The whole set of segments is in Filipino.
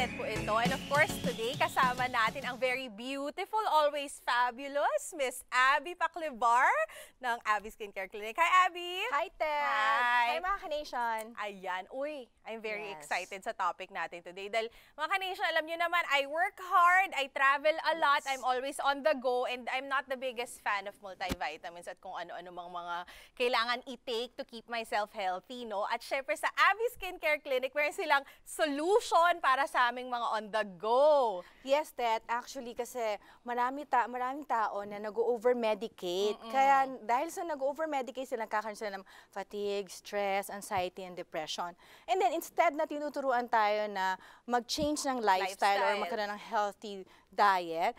Ted po ito. And of course, today kasama natin ang very beautiful, always fabulous, Miss Abby Paclivar ng Abby Skincare Clinic. Hi, Abby! Hi, Ted! Hi! Hi, mga ka-nation! Ayan. Uy, I'm very excited sa topic natin today. Dahil mga ka-nation, alam nyo naman, I work hard, I travel a lot, I'm always on the go, and I'm not the biggest fan of multivitamins at kung ano-ano mga kailangan i-take to keep myself healthy, no? At syempre sa Abby Skincare Clinic, meron silang solution para sa aming mga on the go. Yes, Ted. Actually, kasi maraming tao na nag-over-medicate. Kaya dahil sa nag-over-medicate sila, nagkakaroon sila ng fatigue, stress, anxiety, and depression. And then instead na tinuturuan tayo na mag-change ng lifestyle or magkaroon ng healthy diet,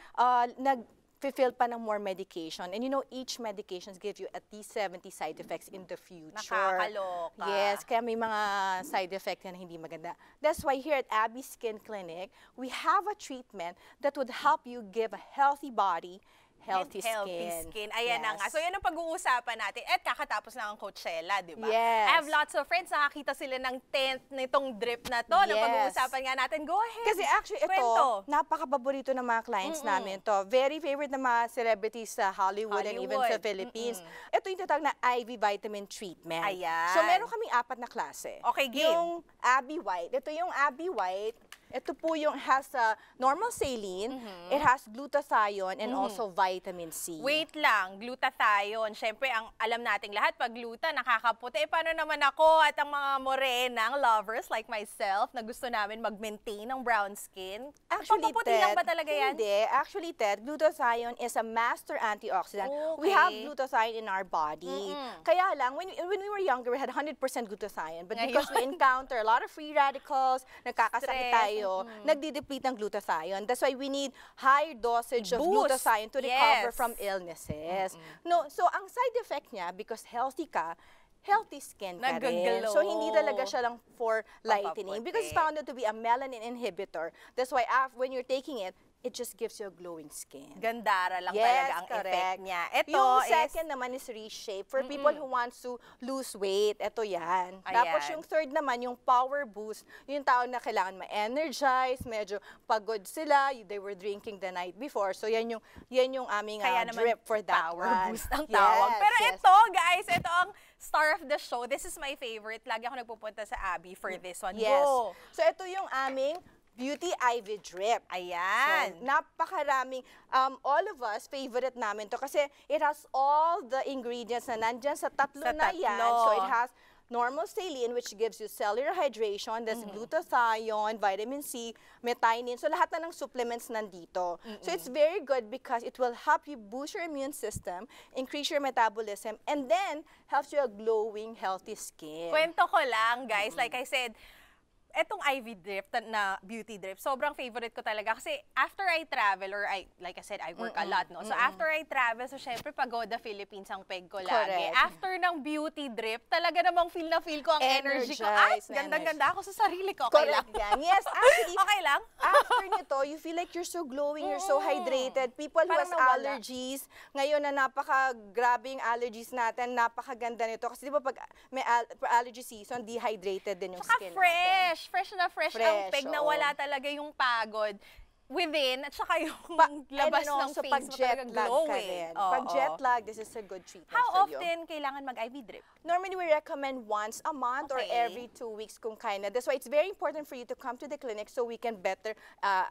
nag-fill pa ng more medication. And you know, each medications give you at least 70 side effects in the future. Nakakaloka. Yes, kaya may mga side effects na hindi maganda. That's why here at Abby Skin Clinic, we have a treatment that would help you give a healthy body, healthy skin. Ayan na nga. So, yan ang pag-uusapan natin. At kakatapos na ang Coachella, di ba? Yes. I have lots of friends, nakakita sila ng tent nitong drip na to, na pag-uusapan nga natin. Go ahead. Kasi actually, ito, napaka-paborito ng mga clients namin to. Very favorite ng mga celebrities sa Hollywood and even sa Philippines. Ito yung tatawag na IV vitamin treatment. Ayan. So, meron kaming 4 na klase. Okay, game. Yung Abby White. Ito yung Abby White. Ito po yung has normal saline, it has glutathione, and also vitamin C. Wait lang, glutathione. Siyempre, ang alam nating lahat, pag gluta, nakakaputi. Paano naman ako at ang mga morenang lovers like myself na gusto namin mag-maintain ng brown skin? Actually, pampaputi lang ba talaga yan? Hindi. Actually, Ted, glutathione is a master antioxidant. Okay. We have glutathione in our body. Kaya lang, when we were younger, we had 100% glutathione. But because we encounter a lot of free radicals, nagkakasakit tayo, nagdi-deplete ng glutathione. That's why we need higher dosage of glutathione to recover from illnesses. No, so ang side effect niya, because healthy ka, healthy skin ka rin. So, hindi talaga siya lang for lightening. Because it's found to be a melanin inhibitor. That's why when you're taking it, it just gives you a glowing skin. Gandara lang talaga ang effect niya. Ito yung second naman is reshape. For people who wants to lose weight, ito yan. Tapos yung third naman, yung power boost, yung tao na kailangan ma-energize, medyo pagod sila, they were drinking the night before. So yan yung aming drip for that power one. boost ang tawag. Pero ito, guys, ito ang star of the show. This is my favorite. Lagi ako nagpupunta sa Abby for this one. Yes. Go! So ito yung aming Beauty IV Drip. Ayan. So, napakaraming, all of us, favorite namin to kasi it has all the ingredients na nandyan sa tatlo na yan. So, it has normal saline, which gives you cellular hydration, there's glutathione, vitamin C, methionine. So, lahat na ng supplements nandito. So, it's very good because it will help you boost your immune system, increase your metabolism, and then helps you a glowing, healthy skin. Kwento ko lang, guys. Like I said, etong IV drip na beauty drip, sobrang favorite ko talaga kasi after I travel or like I said, I work a lot, no? So after I travel, so syempre Pagoda Philippines ang peg ko lagi. After ng beauty drip, talaga namang feel ko ang energy ko. Gandang-ganda ako sa sarili ko. Okay lang. Yes, actually, okay lang. After nito, you feel like you're so glowing, you're so hydrated. People who has allergies, ngayon na napaka-grabing allergies natin, napakaganda nito. Kasi di ba pag may allergy season, dehydrated din yung skin natin. Fresh na fresh ang peg na wala talaga yung pagod within at saka yung labas ng face mo talagang glowing. Pag jet lag, this is a good treatment for you. How often kailangan mag-IV drip? Normally, we recommend once a month or every 2 weeks kung kaya. That's why it's very important for you to come to the clinic so we can better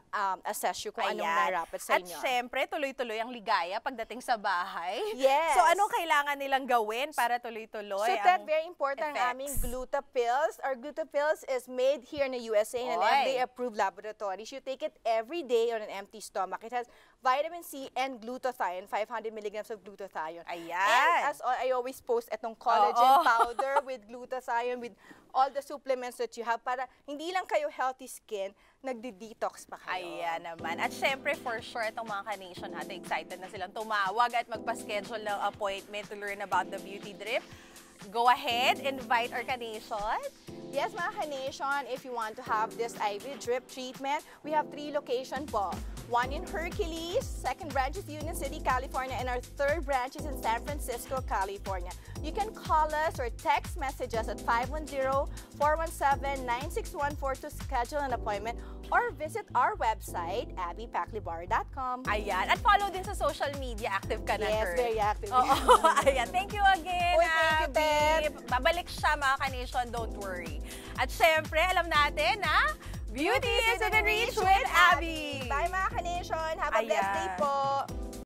assess you kung anong narapat sa inyo. At syempre, tuloy-tuloy ang ligaya pagdating sa bahay. Yes. So, anong kailangan nilang gawin para tuloy-tuloy ang effects? So, very important ang aming Glutapills. Our Glutapills is made here in the USA in an FDA-approved laboratory. You take it every day on an empty stomach. It has vitamin C and glutathione, 500 milligrams of glutathione. Ayan. And as I always post itong collagen powder with glutathione, with all the supplements that you have para hindi lang kayo healthy skin, nagdi-detox pa kayo. Ayan naman. At syempre, for sure, itong mga ka-nation natin, excited na silang tumawag at magpa-schedule ng appointment to learn about the beauty drip. Go ahead, invite our ka-nation. Yes, mga ka-nation, if you want to have this IV drip treatment, we have 3 locations po. One in Hercules, second branch is Union City, California, and our third branch is in San Francisco, California. You can call us or text message us at 510-417-9614 to schedule an appointment, or visit our website, abbypaclibar.com. Ayan. At follow din sa social media. Active ka na, Yes, very active. Oo. Ayan. Thank you again, Uy, thank you, Abby. Babalik siya, mga ka-nation. Don't worry. At syempre, alam natin na Beauty is within reach with Abby. Bye, mga ka-nation. Have a blessed day po.